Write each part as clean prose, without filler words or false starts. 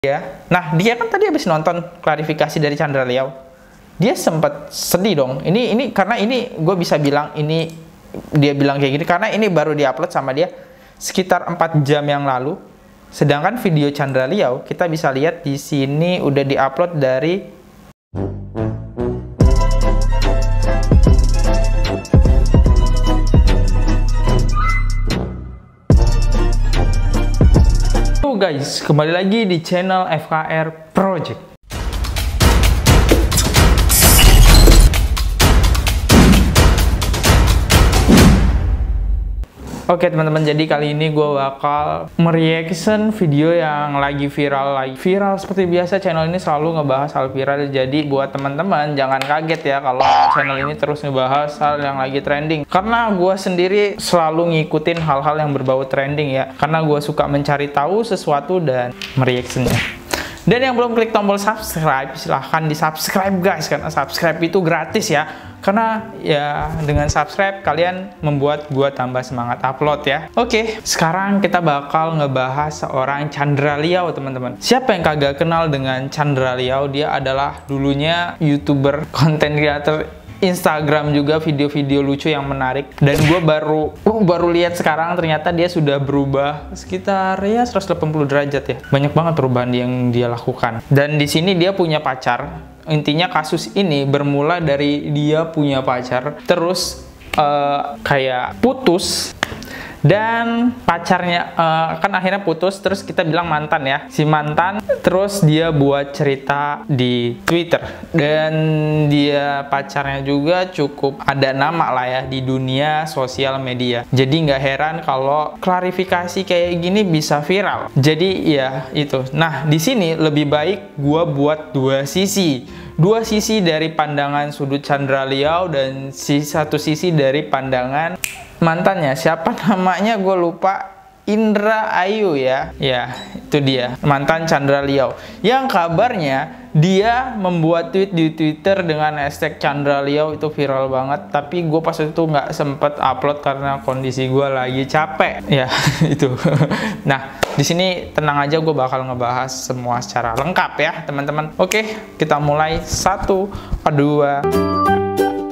Ya. Nah, dia kan tadi habis nonton klarifikasi dari Chandra Liau. Dia sempat sedih dong. Ini karena ini gue bisa bilang ini dia bilang kayak gini karena ini baru diupload sama dia sekitar 4 jam yang lalu. Sedangkan video Chandra Liau kita bisa lihat di sini udah diupload dari guys, kembali lagi di channel FKR Project. Oke teman-teman, jadi kali ini gue bakal mereaction video yang lagi viral seperti biasa. Channel ini selalu ngebahas hal viral, jadi buat teman-teman jangan kaget ya kalau channel ini terus ngebahas hal yang lagi trending, karena gue sendiri selalu ngikutin hal-hal yang berbau trending ya, karena gue suka mencari tahu sesuatu dan mereactionnya. Dan yang belum klik tombol subscribe, silahkan di subscribe guys, karena subscribe itu gratis ya. Karena ya dengan subscribe kalian membuat gua tambah semangat upload ya. Oke, sekarang kita bakal ngebahas seorang Chandra Liau teman-teman. Siapa yang kagak kenal dengan Chandra Liau? Dia adalah dulunya YouTuber, content creator, Instagram juga, video-video lucu yang menarik. Dan gue baru lihat sekarang ternyata dia sudah berubah sekitar ya 180 derajat ya. Banyak banget perubahan yang dia lakukan. Dan di sini dia punya pacar. Intinya kasus ini bermula dari dia punya pacar, terus kayak putus. Dan pacarnya kan akhirnya putus, terus kita bilang mantan ya, si mantan. Terus dia buat cerita di Twitter, dan dia pacarnya juga cukup ada nama lah ya di dunia sosial media. Jadi nggak heran kalau klarifikasi kayak gini bisa viral. Jadi ya itu. Nah di sini lebih baik gua buat dua sisi dari pandangan sudut Chandra Liau dan satu sisi dari pandangan mantannya. Siapa namanya gue lupa, Indra Ayu ya. Ya itu dia mantan Chandra Liau yang kabarnya dia membuat tweet di Twitter dengan hashtag Chandra Liau. Itu viral banget, tapi gue pas itu nggak sempet upload karena kondisi gue lagi capek ya. Itu. Nah di sini tenang aja, gue bakal ngebahas semua secara lengkap ya teman-teman. Oke, kita mulai 1, 2.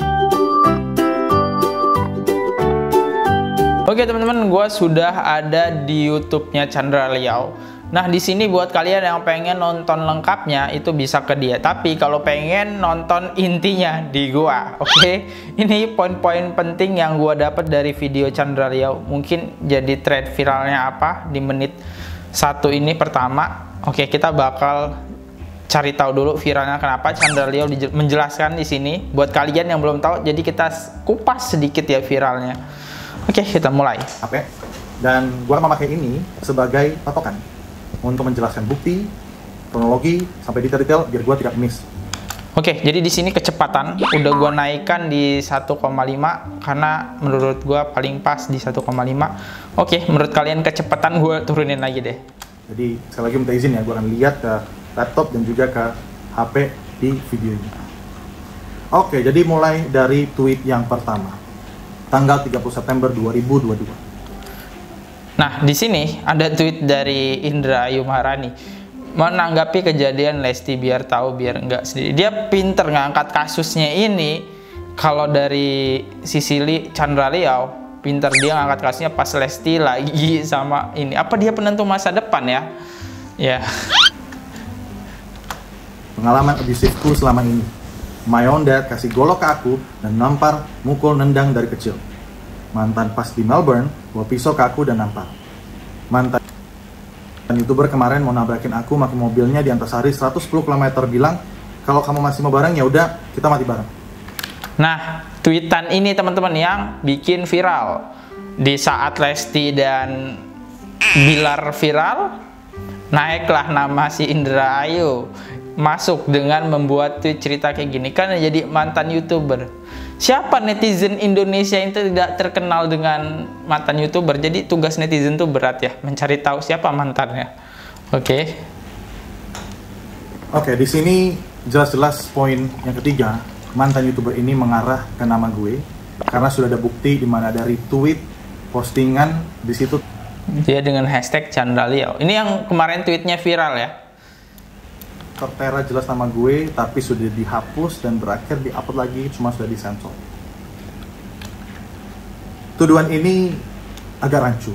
Oke teman-teman, gue sudah ada di YouTube-nya Chandra Liau. Nah di sini buat kalian yang pengen nonton lengkapnya itu bisa ke dia. Tapi kalau pengen nonton intinya di gua, oke? Ini poin-poin penting yang gua dapat dari video Chandra Liau. Mungkin jadi thread viralnya apa di menit 1 ini pertama. Oke, kita bakal cari tahu dulu viralnya kenapa. Chandra Liau menjelaskan di sini. Buat kalian yang belum tahu, jadi kita kupas sedikit ya viralnya. Oke, kita mulai. Oke. Dan gua memakai ini sebagai patokan untuk menjelaskan bukti, kronologi, sampai detail-detail biar gua tidak miss. Oke, jadi di sini kecepatan udah gua naikkan di 1,5 karena menurut gua paling pas di 1,5. Oke, menurut kalian kecepatan gua turunin lagi deh. Jadi sekali lagi minta izin ya, gua akan lihat ke laptop dan juga ke HP di video ini. Oke, jadi mulai dari tweet yang pertama. Tanggal 30 September 2022. Nah, di sini ada tweet dari Indra Ayu Maharani menanggapi kejadian Lesti biar tahu biar enggak sendiri. Dia pinter ngangkat kasusnya ini. Kalau dari sisi Chandra Liau, pinter dia ngangkat kasusnya pas Lesti lagi sama ini. Apa dia penentu masa depan ya? Ya. Pengalaman abusiveku selama ini. My own dad kasih golok ke aku dan nampar, mukul, nendang dari kecil. Mantan pas di Melbourne bawa pisau ke aku dan nampar. Mantan YouTuber kemarin mau nabrakin aku pakai mobilnya di Antasari 110 km, bilang kalau kamu masih mau bareng ya udah kita mati bareng. Nah, tweetan ini teman-teman yang bikin viral di saat Lesti dan Bilar viral, naiklah nama si Indra Ayu masuk dengan membuat tweet cerita kayak gini, kan jadi mantan YouTuber. Siapa netizen Indonesia yang tidak terkenal dengan mantan YouTuber? Jadi tugas netizen tuh berat ya, mencari tahu siapa mantannya. Oke. Oke, di sini jelas-jelas poin yang ketiga, mantan YouTuber ini mengarah ke nama gue karena sudah ada bukti di mana ada retweet postingan di situ. Dia dengan hashtag Chandra Liau. Ini yang kemarin tweetnya viral ya. tertera jelas nama gue, tapi sudah dihapus dan berakhir di-upload lagi, cuma sudah disensor. Tuduhan ini agak rancu.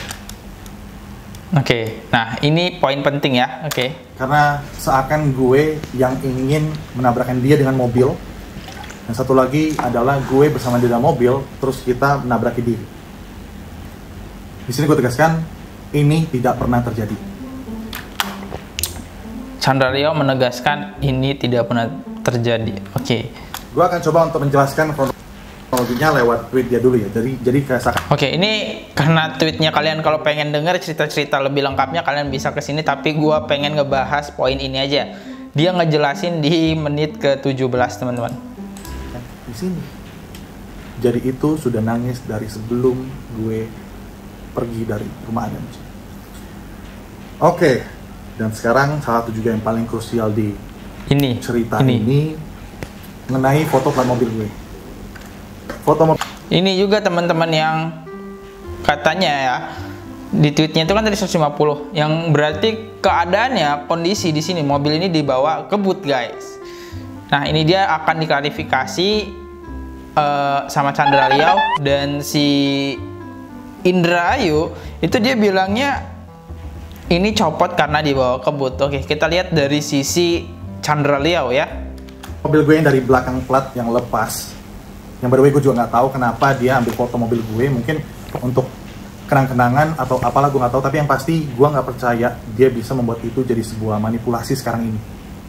Oke, nah ini poin penting ya. Oke. Karena seakan gue yang ingin menabrakkan dia dengan mobil, dan satu lagi adalah gue bersama dia dalam mobil, terus kita menabraki diri. Di sini gue tegaskan, ini tidak pernah terjadi. Chandra Leo menegaskan ini tidak pernah terjadi. Oke. Gue akan coba untuk menjelaskan kronologinya lewat tweet dia dulu ya. Jadi kayak Oke, ini karena tweetnya kalian kalau pengen denger cerita-cerita lebih lengkapnya kalian bisa ke sini, tapi gue pengen ngebahas poin ini aja. Dia ngejelasin di menit ke-17, teman-teman. Di sini. Jadi itu sudah nangis dari sebelum gue pergi dari rumah Adam. Oke. Dan sekarang salah satu juga yang paling krusial di cerita ini mengenai foto plat mobil gue. Foto mobil. Ini juga teman-teman yang katanya ya di tweetnya itu kan tadi 150, yang berarti keadaannya kondisi di sini mobil ini dibawa ke boot guys. Nah ini dia akan diklarifikasi sama Chandra Leo dan si Indra Ayu itu dia bilangnya ini copot karena dibawa ke boot. Oke, kita lihat dari sisi Chandra Leo ya. Mobil gue yang dari belakang plat yang lepas. Yang by the way gue juga nggak tahu kenapa dia ambil foto mobil gue. Mungkin untuk kenang-kenangan atau apalah gue nggak tahu. Tapi yang pasti gue nggak percaya dia bisa membuat itu jadi sebuah manipulasi sekarang ini.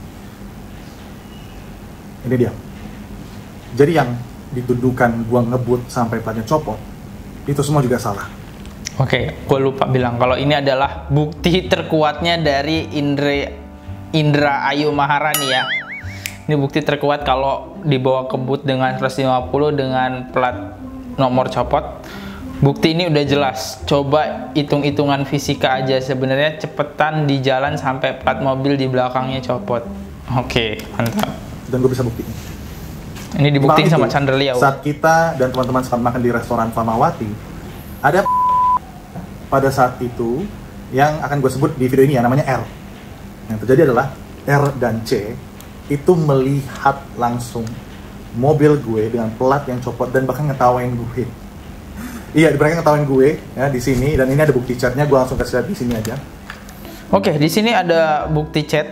Ini dia. Jadi yang dituduhkan gue ngebut sampai platnya copot, itu semua juga salah. Oke, gue lupa bilang kalau ini adalah bukti terkuatnya dari Indra Ayu Maharani ya. Ini bukti terkuat kalau dibawa ke boot dengan 150 dengan plat nomor copot. Bukti ini udah jelas. Coba hitung-hitungan fisika aja, sebenarnya cepetan di jalan sampai plat mobil di belakangnya copot. Oke, mantap. Dan gue bisa buktiin. Ini dibuktiin sama Chandra Leo. Saat kita dan teman-teman sempat makan di restoran Famawati, ada pada saat itu yang akan gue sebut di video ini ya, namanya R. Yang terjadi adalah R dan C itu melihat langsung mobil gue dengan plat yang copot dan bahkan ngetawain gue. Iya, mereka ngetawain gue ya di sini, dan ini ada bukti chatnya, gue langsung kasih lihat di sini aja. Oke, di sini ada bukti chat.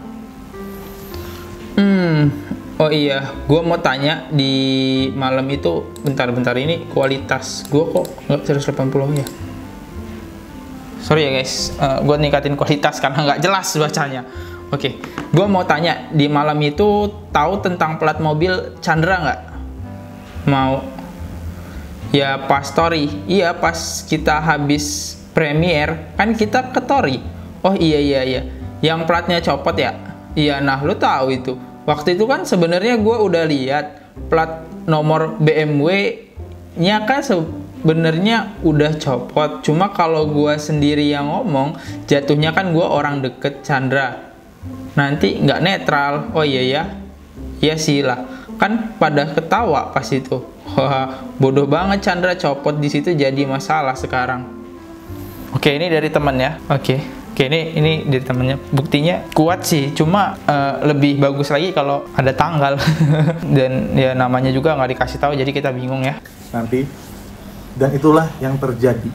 Oh iya, gue mau tanya di malam itu, bentar-bentar ini kualitas gue kok nggak 180 ya? Sorry ya guys, gue ningkatin kualitas karena nggak jelas bacanya. Oke, gue mau tanya, di malam itu tahu tentang plat mobil Chandra nggak? Mau? Ya pas story, iya pas kita habis premiere, kan kita ke Tori. Oh iya, yang platnya copot ya? Iya, nah lu tahu itu. Waktu itu kan sebenarnya gue udah lihat plat nomor BMW-nya kan sebenarnya udah copot, cuma kalau gue sendiri yang ngomong, jatuhnya kan gue orang deket Chandra, nanti nggak netral. Oh iya sih lah, kan pada ketawa pas itu. Wah, bodoh banget Chandra, copot di situ jadi masalah sekarang. Oke, ini dari teman ya. Oke, ini dari temennya. Buktinya kuat sih, cuma lebih bagus lagi kalau ada tanggal. Dan ya namanya juga nggak dikasih tahu, jadi kita bingung ya. Nanti. Dan itulah yang terjadi.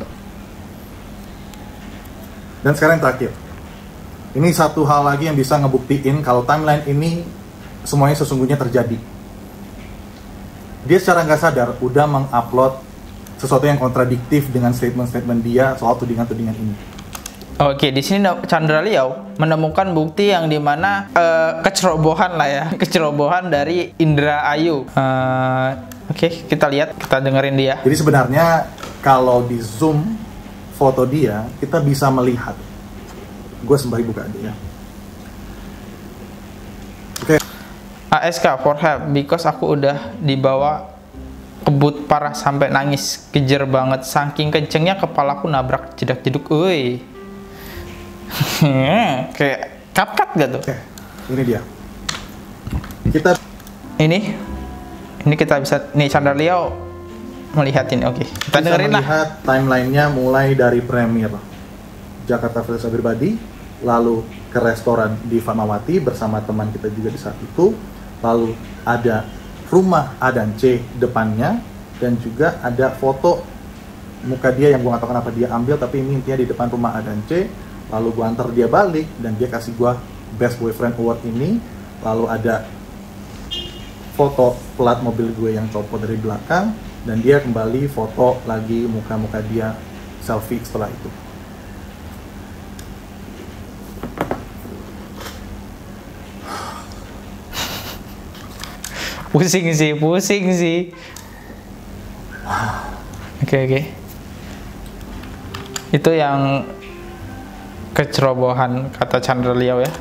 Dan sekarang yang terakhir. Ini satu hal lagi yang bisa ngebuktiin kalau timeline ini semuanya sesungguhnya terjadi. Dia secara nggak sadar udah mengupload sesuatu yang kontradiktif dengan statement-statement dia soal tudingan-tudingan ini. Oke, di sini Chandra Leo menemukan bukti yang dimana kecerobohan lah ya, kecerobohan dari Indra Ayu. Oke, kita lihat, kita dengerin dia. Jadi sebenarnya kalau di zoom foto dia, kita bisa melihat. Gue sembari buka aja ya. Oke. ASK for help because aku udah dibawa kebut parah sampai nangis, kejer banget, saking kencengnya kepalaku nabrak jedak-jeduk. Uy. Kayak cut gak tuh? Oke, ini dia. Ini kita bisa nih, Chandra Leo melihat ini. Oke, kita dengerin lah. Melihat timelinenya mulai dari premier Jakarta Versus Everybody, lalu ke restoran di Fatmawati bersama teman kita juga di saat itu. Lalu ada rumah A dan C depannya, dan juga ada foto muka dia yang gue gak tahu kenapa dia ambil, tapi ini intinya di depan rumah A dan C. Lalu gue antar dia balik dan dia kasih gue Best Boyfriend Award ini. Lalu ada foto plat mobil gue yang copot dari belakang, dan dia kembali foto lagi muka-muka dia selfie setelah itu. Pusing sih. Oke. Itu yang kecerobohan kata Chandra Liau ya.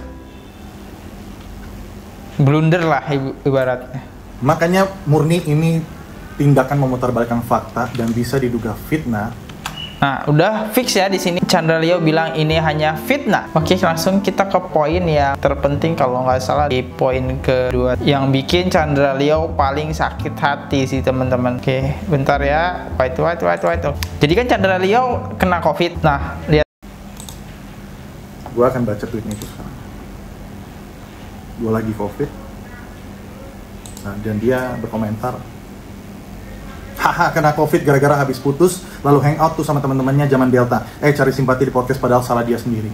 Blunder lah ibaratnya. Makanya murni ini tindakan memutarbalikkan fakta dan bisa diduga fitnah. Nah, udah fix ya di sini. Chandra Liau bilang ini hanya fitnah. Oke, langsung kita ke poin yang terpenting kalau nggak salah di poin kedua. Yang bikin Chandra Liau paling sakit hati sih teman-teman. Oke, bentar ya. Wait. Jadi kan Chandra Liau kena COVID. Nah, lihat. Gua akan baca tweetnya itu sekarang. Gua lagi COVID. Nah, dan dia berkomentar, haha, kena COVID gara-gara habis putus, lalu hangout tuh sama teman-temannya zaman Delta. Cari simpati di podcast padahal salah dia sendiri.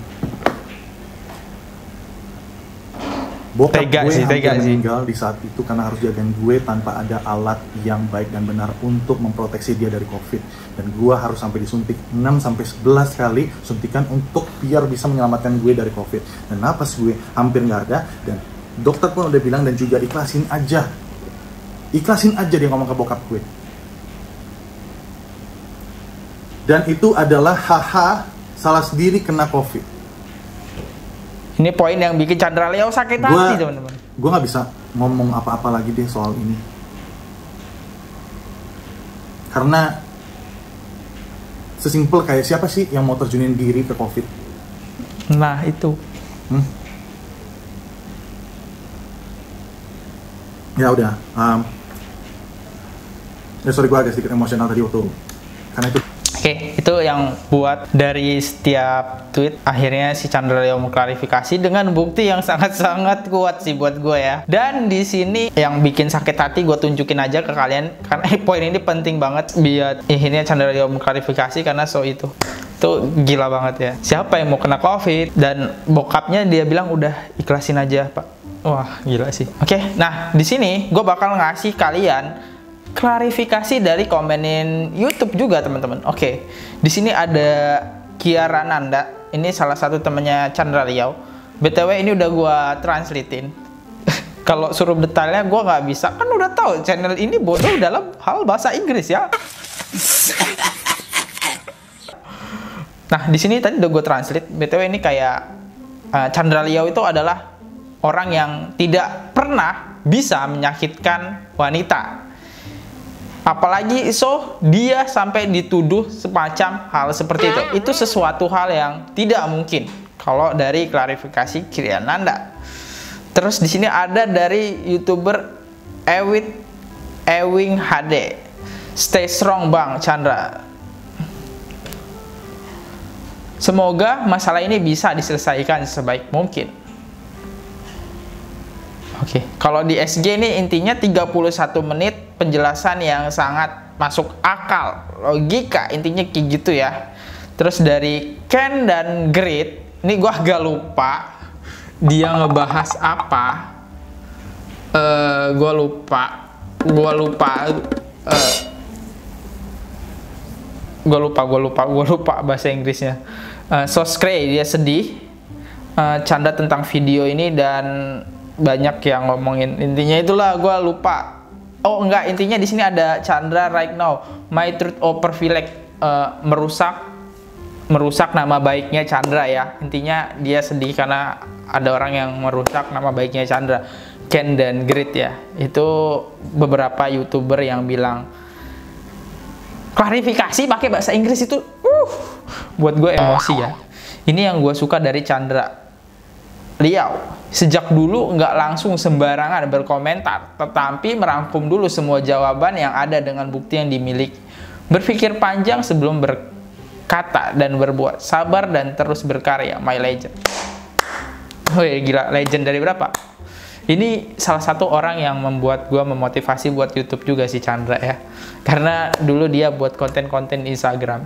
Bokap gue hampir meninggal di saat itu karena harus jagain gue tanpa ada alat yang baik dan benar untuk memproteksi dia dari COVID. Dan gue harus sampai disuntik 6-11 kali suntikan untuk biar bisa menyelamatkan gue dari COVID. Dan napas gue hampir nggak ada, dan dokter pun udah bilang dan juga ikhlasin aja dia ngomong ke bokap gue. Dan itu adalah haha, salah sendiri kena COVID. Ini poin yang bikin Chandra Liau sakit hati teman-teman. Gue nggak bisa ngomong apa-apa lagi deh soal ini, karena sesimpel kayak siapa sih yang mau terjunin diri ke COVID? Nah itu. Ya udah. Sorry, gue agak sedikit emosional tadi waktu karena itu. Oke, itu yang buat dari setiap tweet akhirnya si Chandra Liau mengklarifikasi dengan bukti yang sangat-sangat kuat sih buat gue ya. Dan di sini yang bikin sakit hati gue tunjukin aja ke kalian karena poin ini penting banget biar akhirnya Chandra Liau mengklarifikasi, karena itu gila banget ya. Siapa yang mau kena COVID dan bokapnya dia bilang udah ikhlasin aja pak. Wah gila sih. Oke, nah di sini gue bakal ngasih kalian klarifikasi dari komenin YouTube juga teman-teman. Oke, di sini ada Kiara Nanda. Ini salah satu temennya Chandra Liau. BTW ini udah gua translatein. Kalau suruh detailnya gua nggak bisa. Kan udah tahu channel ini bodoh dalam hal bahasa Inggris ya. Nah di sini tadi udah gua translate. BTW ini kayak Chandra Liau itu adalah orang yang tidak pernah bisa menyakitkan wanita. Apalagi dia sampai dituduh semacam hal seperti itu. Itu sesuatu hal yang tidak mungkin kalau dari klarifikasi Kiara Nanda. Terus di sini ada dari YouTuber Ewing HD. Stay strong Bang Chandra. Semoga masalah ini bisa diselesaikan sebaik mungkin. Oke, kalau di SG ini intinya 31 menit penjelasan yang sangat masuk akal, logika, intinya kayak gitu ya. Terus dari Ken dan Grit, ini gua agak lupa dia ngebahas apa. Gua lupa bahasa Inggrisnya. Soskray dia sedih, canda tentang video ini dan banyak yang ngomongin. Intinya itulah gue lupa. Oh enggak, intinya di sini ada Chandra right now. My truth or privilege, merusak nama baiknya Chandra ya. Intinya dia sedih karena ada orang yang merusak nama baiknya Chandra. Ken dan Grit ya. Itu beberapa YouTuber yang bilang klarifikasi pakai bahasa Inggris itu buat gue emosi ya. Ini yang gue suka dari Chandra Liau. Sejak dulu nggak langsung sembarangan berkomentar, tetapi merangkum dulu semua jawaban yang ada dengan bukti yang dimiliki. Berpikir panjang sebelum berkata dan berbuat. Sabar dan terus berkarya, my legend. Wih, gila, legend dari berapa? Ini salah satu orang yang membuat gue memotivasi buat YouTube juga si Chandra ya. Karena dulu dia buat konten-konten Instagram.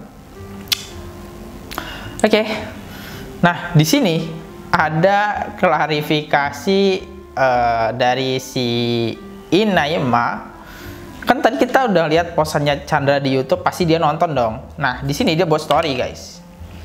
Oke. Nah, di sini ada klarifikasi dari si Inaima. Kan tadi kita udah lihat posannya Chandra di YouTube, pasti dia nonton dong. Nah, di sini dia buat story, guys.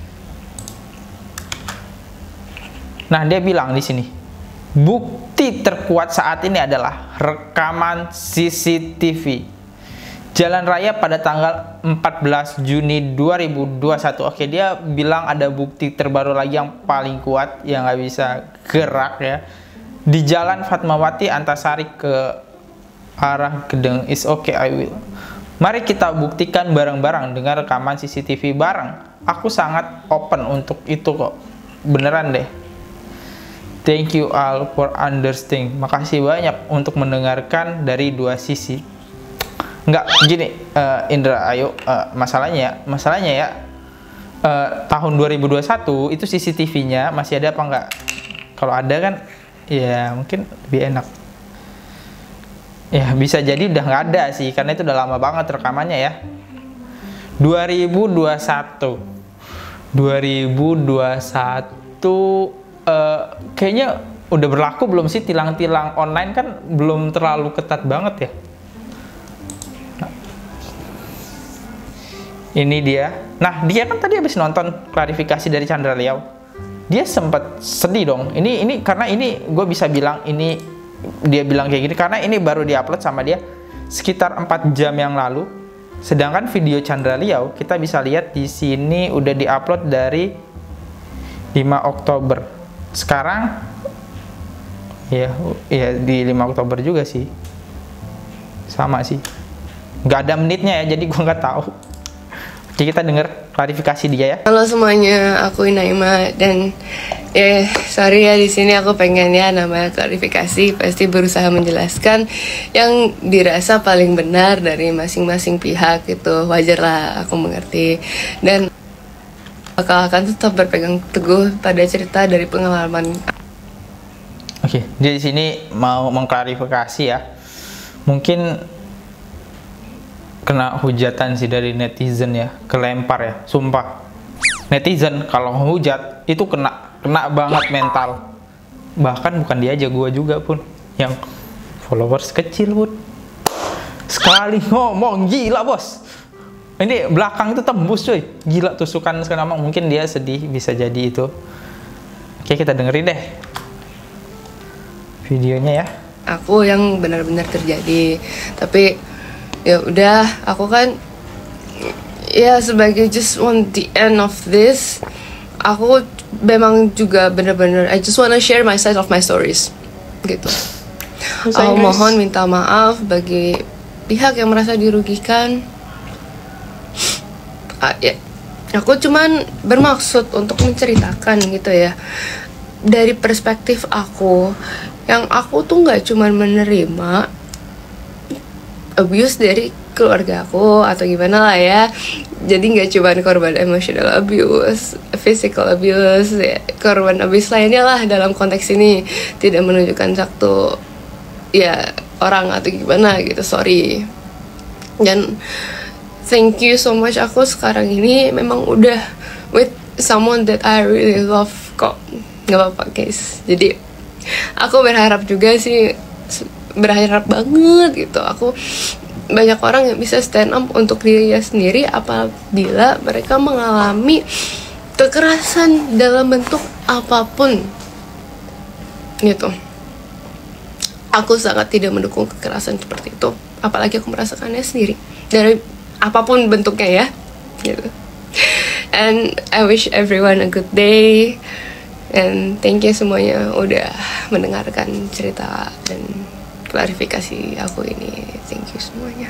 Nah, dia bilang di sini, bukti terkuat saat ini adalah rekaman CCTV jalan raya pada tanggal 14 Juni 2021. Oke, dia bilang ada bukti terbaru lagi yang paling kuat yang nggak bisa gerak ya, di Jalan Fatmawati Antasari ke arah Gedeng. Is okay, I will. Mari kita buktikan bareng-bareng dengan rekaman CCTV bareng. Aku sangat open untuk itu kok, beneran deh. Thank you all for understanding. Makasih banyak untuk mendengarkan dari dua sisi. Enggak, gini, Indra, ayo, masalahnya ya, tahun 2021 itu CCTV-nya masih ada apa enggak? Kalau ada kan, ya mungkin lebih enak. Ya, bisa jadi udah nggak ada sih, karena itu udah lama banget rekamannya ya. 2021, kayaknya udah berlaku belum sih tilang-tilang online kan belum terlalu ketat banget ya. Ini dia. Nah, dia kan tadi habis nonton klarifikasi dari Chandra Liau. Dia sempat sedih dong. Ini karena ini gue bisa bilang ini dia bilang kayak gini karena ini baru diupload sama dia sekitar 4 jam yang lalu. Sedangkan video Chandra Liau kita bisa lihat di sini udah diupload dari 5 Oktober. Sekarang ya di 5 Oktober juga sih. Sama sih. Nggak ada menitnya ya, jadi gue nggak tahu. Jadi kita dengar klarifikasi dia ya. Halo semuanya, aku Inaima dan sorry ya di sini aku pengen ya namanya klarifikasi, pasti berusaha menjelaskan yang dirasa paling benar dari masing-masing pihak itu. Wajar lah, aku mengerti, dan akan tetap berpegang teguh pada cerita dari pengalaman. Oke, jadi di sini mau mengklarifikasi ya. Mungkin kena hujatan sih dari netizen ya, kelempar ya, sumpah. Netizen kalau hujat itu kena banget mental. Bahkan bukan dia aja, gua juga pun yang followers kecil pun. Sekali ngomong gila bos. Ini belakang itu tembus cuy. Gila tusukan sekarang, mungkin dia sedih, bisa jadi itu. Oke, kita dengerin deh videonya ya. Aku yang benar-benar terjadi, tapi ya udah, aku kan ya sebagai just want the end of this, aku memang juga benar-benar I just wanna share my side of my stories gitu. Aku mohon minta maaf bagi pihak yang merasa dirugikan. Ya, aku cuman bermaksud untuk menceritakan gitu ya, dari perspektif aku, yang aku tuh nggak cuman menerima abuse dari keluarga aku atau gimana lah ya. Jadi nggak cuma korban emotional abuse, physical abuse, ya, korban abuse lainnya lah dalam konteks ini. Tidak menunjukkan satu ya orang atau gimana gitu, sorry. Dan thank you so much, aku sekarang ini memang udah with someone that I really love kok. Nggak apa-apa guys. Jadi aku berharap juga sih, berharap banget gitu, aku banyak orang yang bisa stand up untuk dirinya sendiri apabila mereka mengalami kekerasan dalam bentuk apapun gitu. Aku sangat tidak mendukung kekerasan seperti itu, apalagi aku merasakannya sendiri dari apapun bentuknya ya gitu. And I wish everyone a good day, and thank you semuanya udah mendengarkan cerita dan klarifikasi aku ini. Thank you semuanya.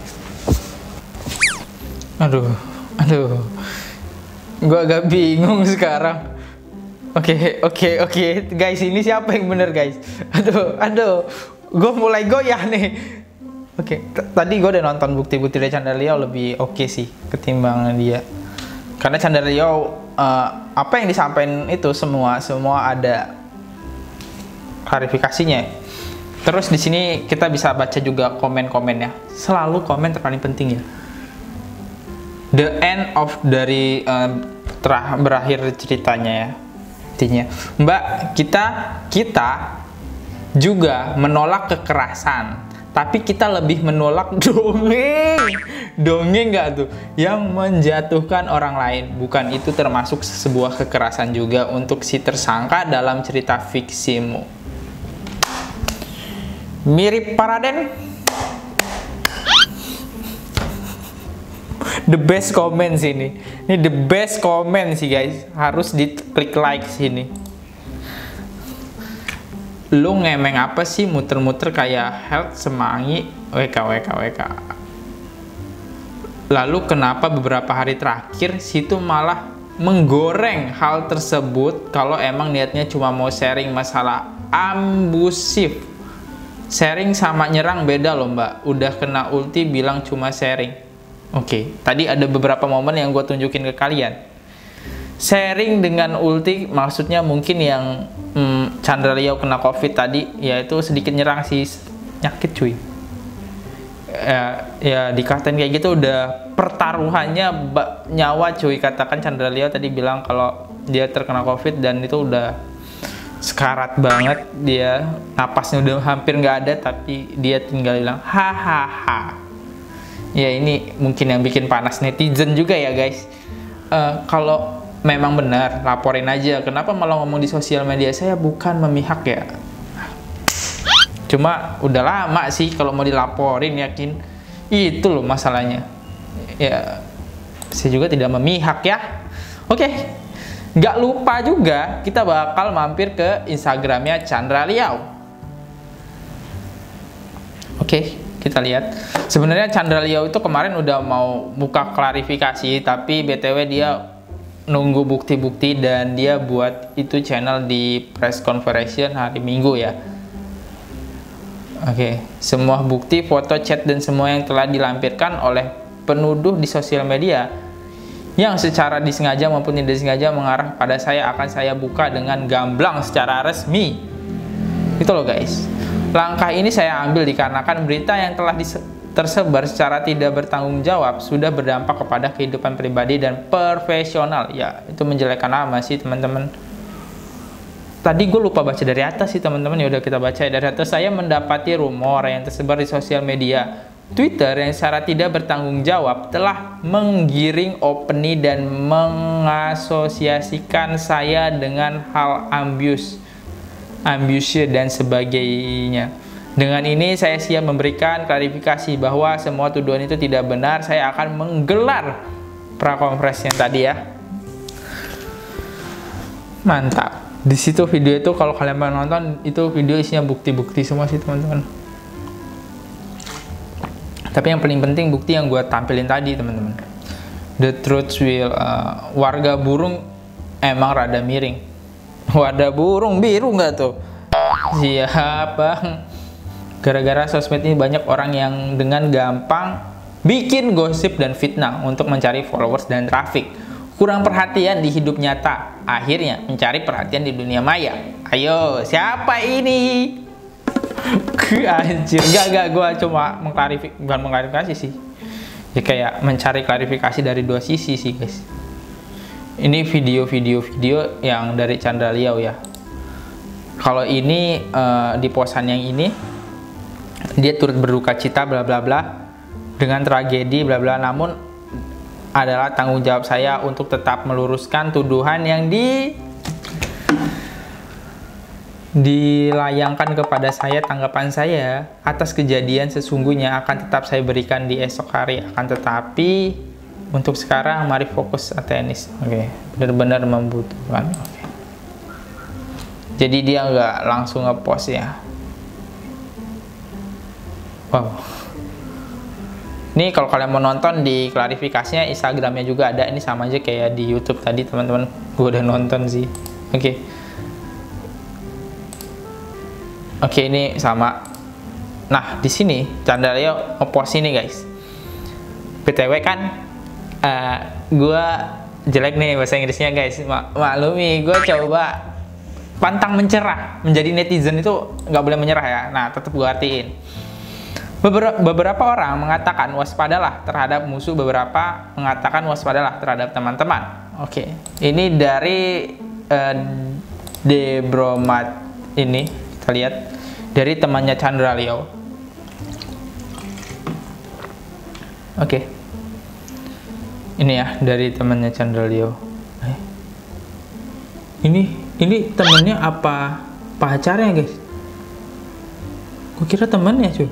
Aduh, gue agak bingung sekarang. Oke, guys, ini siapa yang bener guys? Aduh, gue mulai goyah nih. Oke, tadi gue udah nonton bukti-bukti dari Chandra Liau, lebih oke sih ketimbang dia. Karena Chandra Liau apa yang disampaikan itu semua ada klarifikasinya. Terus di sini kita bisa baca juga komen-komennya. Selalu komen terpaling penting ya. The end of dari berakhir ceritanya ya. Intinya, Mbak, kita juga menolak kekerasan, tapi kita lebih menolak dongeng nggak tuh yang menjatuhkan orang lain. Bukan itu termasuk sebuah kekerasan juga untuk si tersangka dalam cerita fiksimu? Mirip Paraden. The best comment sini. Ini the best comment sih guys. Harus diklik like sini. Lu ngemeng apa sih muter-muter kayak health semangi WK. Lalu kenapa beberapa hari terakhir situ malah menggoreng hal tersebut kalau emang niatnya cuma mau sharing masalah ambusif. Sharing sama nyerang beda loh mbak. Udah kena ulti bilang cuma sharing. Oke, tadi ada beberapa momen yang gue tunjukin ke kalian. Sharing dengan ulti maksudnya mungkin yang Chandra Leo kena COVID tadi, yaitu sedikit nyerang sih, nyakit cuy. Ya dikatain kayak gitu udah pertaruhannya nyawa cuy. Katakan Chandra Leo tadi bilang kalau dia terkena COVID dan itu udah sekarat banget, dia napasnya udah hampir nggak ada, tapi dia tinggal bilang hahaha. Ya ini mungkin yang bikin panas netizen juga ya guys. Kalau memang benar laporin aja. Kenapa malah ngomong di sosial media? Saya bukan memihak ya. Cuma udah lama sih kalau mau dilaporin, yakin. Itu loh masalahnya. Ya saya juga tidak memihak ya. Oke. Nggak lupa juga kita bakal mampir ke Instagramnya Chandra Liau. Oke. Kita lihat, sebenarnya Chandra Liau itu kemarin udah mau buka klarifikasi, tapi BTW dia nunggu bukti-bukti dan dia buat itu channel di press conference hari Minggu ya. Oke, semua bukti, foto, chat dan semua yang telah dilampirkan oleh penuduh di sosial media yang secara disengaja maupun tidak disengaja mengarah pada saya akan saya buka dengan gamblang secara resmi. Itu loh guys. Langkah ini saya ambil dikarenakan berita yang telah tersebar secara tidak bertanggung jawab sudah berdampak kepada kehidupan pribadi dan profesional. Ya, itu menjelekkan nama sih teman-teman. Tadi gue lupa baca dari atas sih teman-teman. Ya udah kita baca dari atas. Saya mendapati rumor yang tersebar di sosial media Twitter yang secara tidak bertanggung jawab telah menggiring opini dan mengasosiasikan saya dengan hal ambisius dan sebagainya. Dengan ini saya siap memberikan klarifikasi bahwa semua tuduhan itu tidak benar. Saya akan menggelar prakonferensi yang tadi ya. Mantap. Di situ video itu kalau kalian mau nonton itu video isinya bukti-bukti semua sih teman-teman. Tapi yang paling penting bukti yang gue tampilin tadi teman-teman. The truth will warga burung emang rada miring. Wadah burung biru nggak tuh? Siap bang. Gara-gara sosmed ini banyak orang yang dengan gampang bikin gosip dan fitnah untuk mencari followers dan traffic. Kurang perhatian di hidup nyata, akhirnya mencari perhatian di dunia maya. Ayo, siapa ini? Anjir, gak, gue cuma bukan mengklarifikasi sih. Ya kayak mencari klarifikasi dari dua sisi sih guys. Ini video yang dari Chandra Liau ya. Kalau ini di posan yang ini dia turut berduka cita bla bla bla dengan tragedi bla bla, namun adalah tanggung jawab saya untuk tetap meluruskan tuduhan yang dilayangkan kepada saya. Tanggapan saya atas kejadian sesungguhnya akan tetap saya berikan di esok hari. Akan tetapi untuk sekarang mari fokus tenis. Oke, benar-benar membutuhkan. Oke. Jadi dia nggak langsung ngepost ya. Wow. Ini kalau kalian mau nonton di klarifikasinya Instagramnya juga ada. Ini sama aja kayak di YouTube tadi teman-teman. Gue udah nonton sih. Oke. Oke, ini sama. Nah di sini Chandra Leo ngepost ini guys. BTW kan gue jelek nih bahasa Inggrisnya guys. Maklumi, gue coba pantang mencerah. Menjadi netizen itu nggak boleh menyerah ya. Nah, tetap gue artiin. Beberapa orang mengatakan waspadalah terhadap musuh, beberapa mengatakan waspadalah terhadap teman-teman. Oke, ini dari Debromat ini, kita lihat dari temannya Chandra Leo. Oke, ini ya dari temannya Chandra Leo. Ini temennya apa pacarnya guys? Gue kira temennya cuy.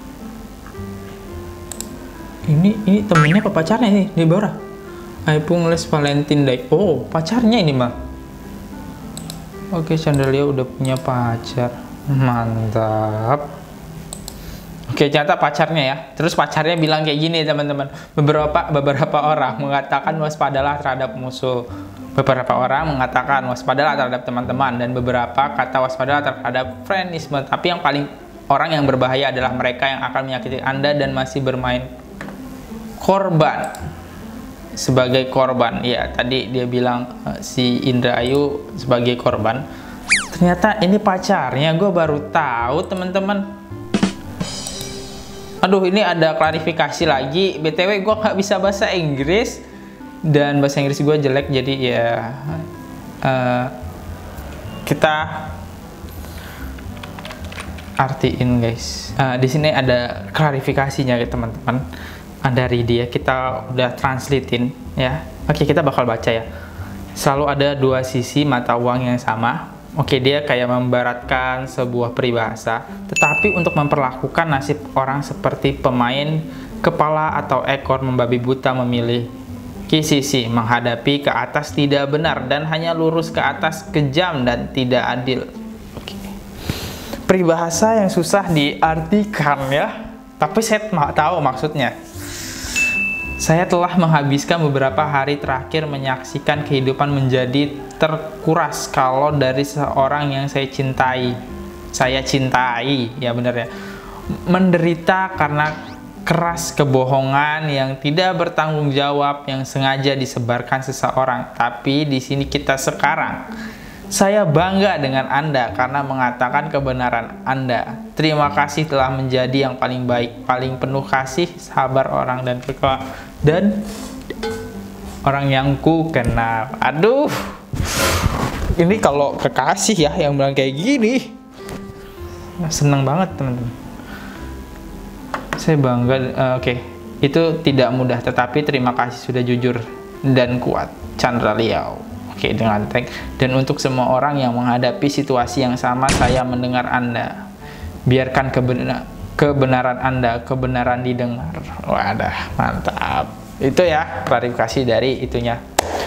Ini temennya apa pacarnya nih di bawah? Aipung Les Valentine Day. Oh, pacarnya ini mah. Oke, Chandra Leo udah punya pacar. Mantap. Oke, ternyata pacarnya ya. Terus pacarnya bilang kayak gini teman-teman. Beberapa orang mengatakan waspadalah terhadap musuh. Beberapa orang mengatakan waspadalah terhadap teman-teman, dan beberapa kata waspadalah terhadap friendisme. Tapi yang paling orang yang berbahaya adalah mereka yang akan menyakiti Anda dan masih bermain korban. Sebagai korban, ya tadi dia bilang si Indra Ayu sebagai korban. Ternyata ini pacarnya, gue baru tahu teman-teman. Aduh, ini ada klarifikasi lagi. BTW gue nggak bisa bahasa Inggris dan bahasa Inggris gue jelek, jadi ya kita artiin guys. Di sini ada klarifikasinya ya teman-teman. Dari dia kita udah translatein ya. Oke, kita bakal baca ya. Selalu ada dua sisi mata uang yang sama. Oke, dia kayak membaratkan sebuah peribahasa, tetapi untuk memperlakukan nasib orang seperti pemain kepala atau ekor membabi buta memilih sisi menghadapi ke atas tidak benar dan hanya lurus ke atas kejam dan tidak adil. Oke. Peribahasa yang susah diartikan ya, tapi saya tahu maksudnya. Saya telah menghabiskan beberapa hari terakhir menyaksikan kehidupan menjadi terkuras kalau dari seorang yang saya cintai, ya benar ya, menderita karena keras kebohongan yang tidak bertanggung jawab yang sengaja disebarkan seseorang. Tapi di sini kita sekarang, saya bangga dengan Anda karena mengatakan kebenaran Anda. Terima kasih telah menjadi yang paling baik, paling penuh kasih, sabar orang dan orang yang ku kenal. Aduh, ini kalau kekasih ya yang bilang kayak gini, seneng banget teman-teman. Saya bangga. Oke, itu tidak mudah, tetapi terima kasih sudah jujur dan kuat, Chandra Leo. Oke, dengan tag. Dan untuk semua orang yang menghadapi situasi yang sama, saya mendengar Anda. Biarkan kebenaran Anda, kebenaran didengar. Wadah, mantap. Itu ya klarifikasi dari itunya.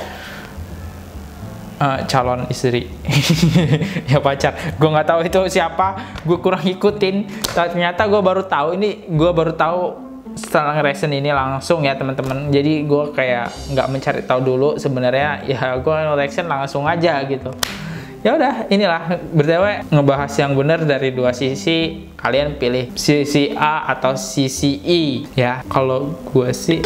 Calon istri. Ya pacar. Gue nggak tahu itu siapa. Gue kurang ikutin. Ternyata gue baru tahu ini. Gue baru tahu setelah nge-reaction ini langsung ya teman-teman. Jadi gue kayak nggak mencari tahu dulu sebenarnya. Ya gue nge-reaction langsung aja gitu. Ya udah, inilah btw ngebahas yang benar dari dua sisi. Kalian pilih sisi A atau sisi I ya. Kalau gue sih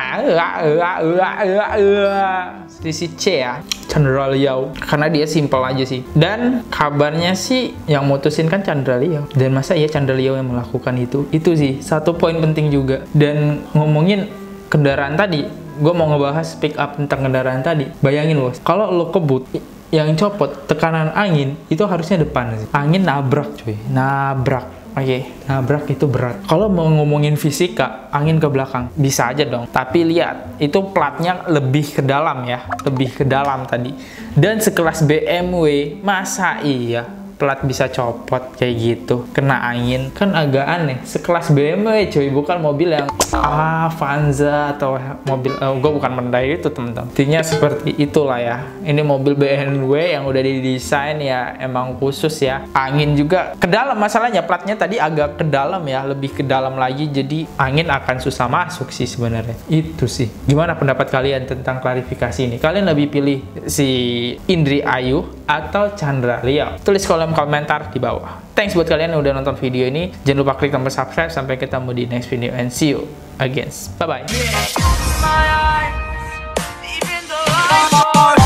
sisi C ya, Chandra Leo, karena dia simpel aja sih. Dan kabarnya sih yang mutusin kan Chandra Leo. Dan masa ya Chandra Leo yang melakukan itu sih satu poin penting juga. Dan ngomongin kendaraan tadi, gue mau ngebahas pick up tentang kendaraan tadi. Bayangin bos, kalau lo kebut yang copot tekanan angin itu harusnya depan sih. Angin nabrak cuy, nabrak. Oke, nabrak itu berat. Kalau mau ngomongin fisika, angin ke belakang bisa aja dong. Tapi lihat, itu platnya lebih ke dalam ya, lebih ke dalam tadi. Dan sekelas BMW, masa iya plat bisa copot kayak gitu kena angin? Kan agak aneh. Sekelas BMW cuy, bukan mobil yang Avanza atau mobil gue bukan mendai itu teman-teman. Intinya seperti itulah ya. Ini mobil BMW yang udah didesain ya emang khusus ya. Angin juga ke dalam, masalahnya platnya tadi agak ke dalam ya, lebih ke dalam lagi, jadi angin akan susah masuk sih sebenarnya. Itu sih. Gimana pendapat kalian tentang klarifikasi ini? Kalian lebih pilih si Indra Ayu atau Chandra Leo? Tulis kolom komentar di bawah. Thanks buat kalian yang udah nonton video ini. Jangan lupa klik tombol subscribe. Sampai ketemu di next video and see you again. Bye bye.